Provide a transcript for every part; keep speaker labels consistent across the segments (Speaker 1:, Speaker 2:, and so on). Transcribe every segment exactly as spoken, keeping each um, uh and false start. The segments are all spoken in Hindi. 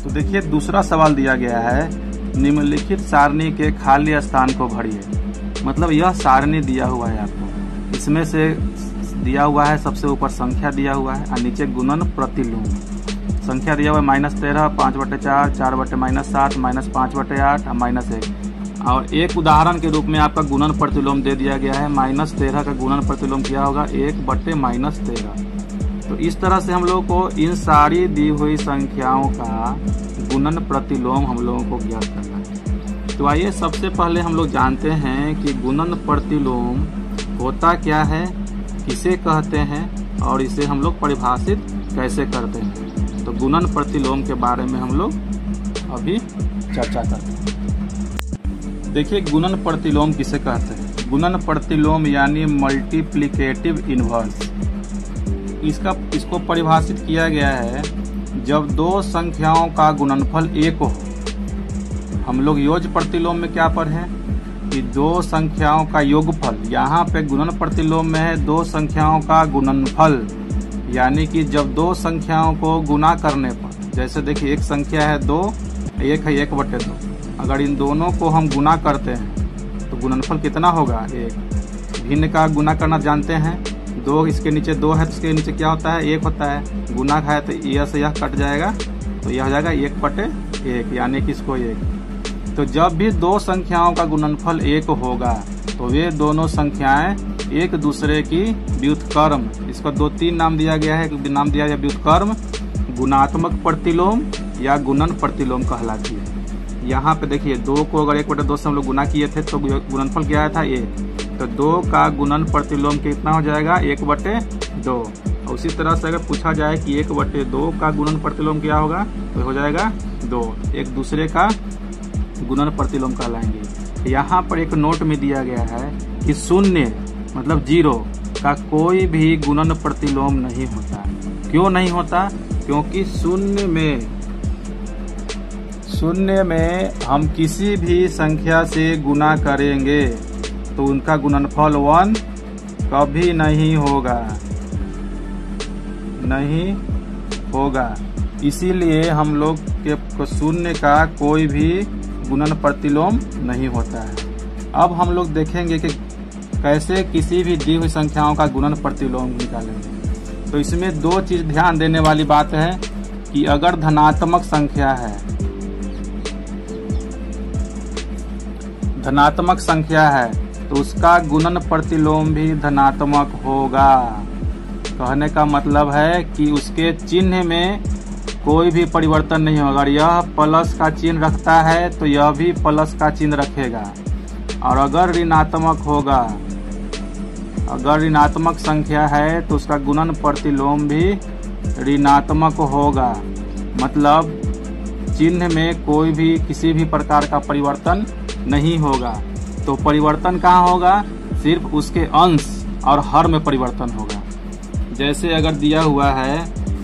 Speaker 1: तो देखिए दूसरा सवाल दिया गया है, निम्नलिखित सारणी के खाली स्थान को भरिए। मतलब यह सारणी दिया हुआ है आपको, इसमें से दिया हुआ है सबसे ऊपर संख्या दिया हुआ है और नीचे गुणन प्रतिलोम। संख्या दिया हुआ है माइनस तेरह, पाँच बटे चार, चार बटे माइनस सात, माइनस पाँच बटे आठ और माइनस एक। और एक उदाहरण के रूप में आपका गुणन प्रतिलोम दे दिया गया है। माइनस तेरह का गुणन प्रतिलोम क्या होगा, एक बटे माइनस तेरह। तो इस तरह से हम लोग को इन सारी दी हुई संख्याओं का गुणन प्रतिलोम हम लोगों को ज्ञात करना है। तो आइए सबसे पहले हम लोग जानते हैं कि गुणन प्रतिलोम होता क्या है, किसे कहते हैं और इसे हम लोग परिभाषित कैसे करते हैं। तो गुणन प्रतिलोम के बारे में हम लोग अभी चर्चा करते हैं। देखिए गुणन प्रतिलोम किसे कहते हैं। गुणन प्रतिलोम यानी मल्टीप्लिकेटिव इनवर्स, इसका इसको परिभाषित किया गया है जब दो संख्याओं का गुणनफल एक हो। हम लोग योग प्रतिलोम में क्या पढ़े कि दो संख्याओं का योगफल, यहाँ पे गुणन प्रतिलोम में है दो संख्याओं का गुणनफल, यानी कि जब दो संख्याओं को गुना करने पर, जैसे देखिए एक संख्या है दो, एक है एक बटे दो, अगर इन दोनों को हम गुना करते हैं तो गुणनफल कितना होगा, एक। भिन्न का गुना करना जानते हैं, दो इसके नीचे दो है तो इसके नीचे क्या होता है, एक होता है। गुना है तो यह से यह कट जाएगा तो यह हो जाएगा एक बटे एक, यानी कि इसको एक। तो जब भी दो संख्याओं का गुणनफल एक होगा तो वे दोनों संख्याएं एक दूसरे की व्युत्क्रम, इसको दो तीन नाम दिया गया है। नाम दिया गया व्युत्क्रम, गुणात्मक प्रतिलोम या गुणन प्रतिलोम कहलाती है। यहाँ पे देखिए दो को अगर एक बटे दो से हम लोग गुना किए थे तो गुणनफल क्या आया था, एक। तो दो का गुणन प्रतिलोम कितना हो जाएगा, एक बटे दो। और उसी तरह से अगर पूछा जाए कि एक बटे दो का गुणन प्रतिलोम क्या होगा तो हो जाएगा दो, एक दूसरे का गुणन प्रतिलोम कहलाएंगे। यहाँ पर एक नोट में दिया गया है कि शून्य मतलब जीरो का कोई भी गुणन प्रतिलोम नहीं होता। क्यों नहीं होता, क्योंकि शून्य में शून्य में हम किसी भी संख्या से गुना करेंगे तो उनका गुणनफल वन कभी नहीं होगा, नहीं होगा। इसीलिए हम लोग के शून्य का कोई भी गुणन प्रतिलोम नहीं होता है। अब हम लोग देखेंगे कि कैसे किसी भी दी हुई संख्याओं का गुणन प्रतिलोम निकालेंगे। तो इसमें दो चीज ध्यान देने वाली बात है कि अगर धनात्मक संख्या है, धनात्मक संख्या है तो उसका गुणन प्रतिलोम भी धनात्मक होगा। कहने का मतलब है कि उसके चिन्ह में कोई भी परिवर्तन नहीं होगा। अगर यह प्लस का चिन्ह रखता है तो यह भी प्लस का चिन्ह रखेगा। और अगर ऋणात्मक होगा, अगर ऋणात्मक संख्या है तो उसका गुणन प्रतिलोम भी ऋणात्मक होगा। मतलब चिन्ह में कोई भी किसी भी प्रकार का परिवर्तन नहीं होगा। तो परिवर्तन कहाँ होगा, सिर्फ उसके अंश और हर में परिवर्तन होगा। जैसे अगर दिया हुआ है,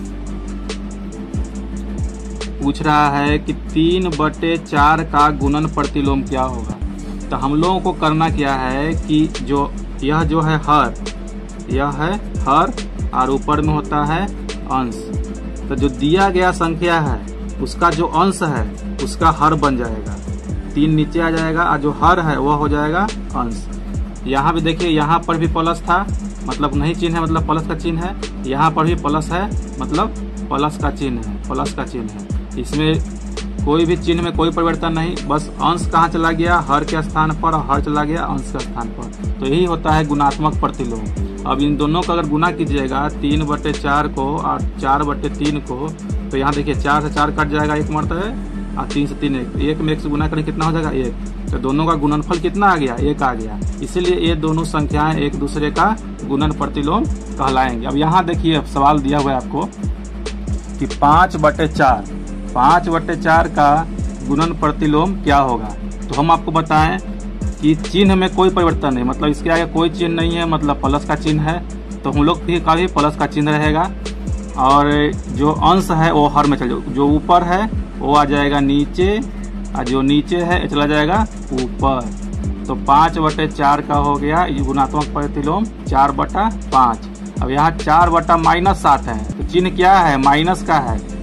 Speaker 1: पूछ रहा है कि तीन बटे चार का गुणन प्रतिलोम क्या होगा, तो हम लोगों को करना क्या है कि जो यह जो है हर, यह है हर और ऊपर में होता है अंश। तो जो दिया गया संख्या है उसका जो अंश है उसका हर बन जाएगा, तीन नीचे आ जाएगा और जो हर है वह हो जाएगा अंश। यहाँ भी देखिए, यहाँ पर भी प्लस था मतलब नहीं चिन्ह है, मतलब प्लस का चिन्ह है। यहाँ पर भी प्लस है मतलब प्लस का चिन्ह है, प्लस का चिन्ह है। इसमें कोई भी चिन्ह में कोई परिवर्तन नहीं, बस अंश कहाँ चला गया, हर के स्थान पर, और हर चला गया अंश के स्थान पर। तो यही होता है गुणात्मक प्रतिलोम। अब इन दोनों का अगर गुना कीजिएगा, तीन बटे चार को और चार बटे तीन को, तो यहाँ देखिए चार से चार कट जाएगा, एक मरता है, और तीन से तीन एक, एक में एक से गुना करें कितना हो जाएगा, एक। तो दोनों का गुणनफल कितना आ गया, एक आ गया। इसीलिए ये दोनों संख्याएं एक दूसरे का गुणन प्रतिलोम कहलाएंगे। अब यहाँ देखिए सवाल दिया हुआ है आपको कि पाँच बटे चार, पाँच बटे चार का गुणन प्रतिलोम क्या होगा। तो हम आपको बताएं कि चिन्ह में कोई परिवर्तन नहीं, मतलब इसके आगे कोई चिन्ह नहीं है, मतलब प्लस का चिन्ह है, तो हम लोग का भी प्लस का चिन्ह रहेगा। और जो अंश है वो हर में चल, जो ऊपर है वो आ जाएगा नीचे, और जो नीचे है चला जाएगा ऊपर। तो पाँच बटे चार का हो गया ये गुणात्मक प्रतिलोम, चार बटा पाँच। अब यहाँ चार बटा माइनस सात है, तो चिन्ह क्या है, माइनस का है,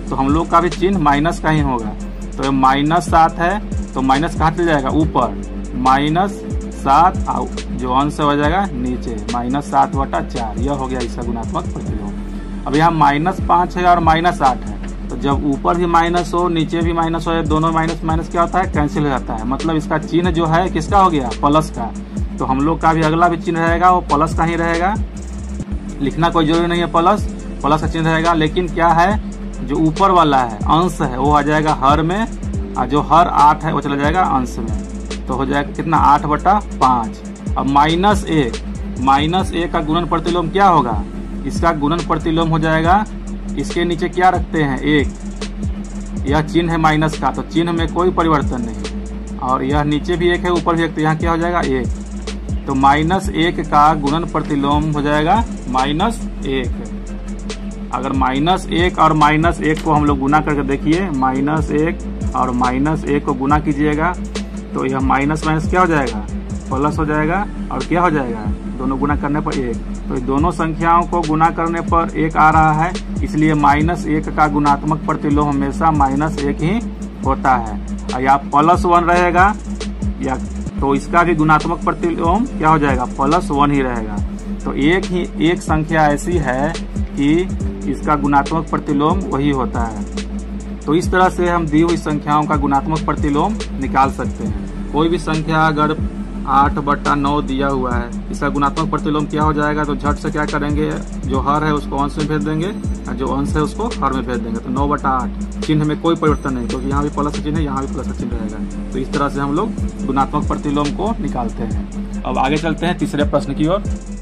Speaker 1: तो हम लोग का भी चिन्ह माइनस का ही होगा। तो ये माइनस सात है तो माइनस कहाँ चले जाएगा, ऊपर, माइनस सात, जो अंश हो जाएगा नीचे, माइनस सात बटा चार। यह हो गया इसका गुणात्मक प्रतिलोम। अब यहाँ माइनस पाँच है और माइनस आठ है, तो जब ऊपर भी माइनस हो नीचे भी माइनस हो, दोनों माइनस माइनस क्या होता है, कैंसिल हो जाता है। मतलब इसका चिन्ह जो है किसका हो गया, प्लस का। तो हम लोग का भी अगला भी चिन्ह रहेगा वो प्लस का ही रहेगा, लिखना कोई जरूरी नहीं है, प्लस प्लस का चिन्ह रहेगा। लेकिन क्या है, जो ऊपर वाला है अंश है वो आ जाएगा हर में, और जो हर आठ है वो चला जाएगा अंश में। तो हो जाएगा कितना, आठ बटा पाँच। अब माइनस एक, माइनस एक का गुणन प्रतिलोम क्या होगा, इसका गुणन प्रतिलोम हो जाएगा, इसके नीचे क्या रखते हैं, एक। यह चिन्ह है माइनस का, तो चिन्ह में कोई परिवर्तन नहीं, और यह नीचे भी एक है ऊपर भी एक, तो यहाँ क्या हो जाएगा, एक। तो माइनस एक का गुणन प्रतिलोम हो जाएगा माइनस एक। अगर माइनस एक और माइनस एक को हम लोग गुना करके देखिए, माइनस एक और माइनस एक को गुना कीजिएगा तो यह माइनस माइनस क्या हो जाएगा, प्लस हो जाएगा, और क्या हो जाएगा, दोनों गुना करने पर एक। तो दोनों संख्याओं को गुना करने पर एक आ रहा है, इसलिए माइनस एक का गुणात्मक प्रतिलोम हमेशा माइनस एक ही होता है। और या प्लस वन रहेगा या तो इसका भी गुणात्मक प्रतिलोम क्या हो जाएगा, प्लस वन ही रहेगा। तो एक ही एक संख्या ऐसी है कि इसका गुणात्मक प्रतिलोम वही होता है। तो इस तरह से हम दी हुई संख्याओं का गुणात्मक प्रतिलोम निकाल सकते हैं। कोई भी संख्या अगर आठ बट्टा नौ दिया हुआ है, इसका गुणात्मक प्रतिलोम क्या हो जाएगा, तो झट से क्या करेंगे, जो हर है उसको अंश में भेज देंगे और जो अंश है उसको हर में भेज देंगे। तो नौ बटा आठ, चिन्ह में कोई परिवर्तन नहीं, क्योंकि यहाँ भी प्लस का चिन्ह है, यहाँ भी प्लस का चिन्ह रहेगा। तो इस तरह से हम लोग गुणात्मक प्रतिलोम को निकालते हैं। अब आगे चलते हैं तीसरे प्रश्न की ओर।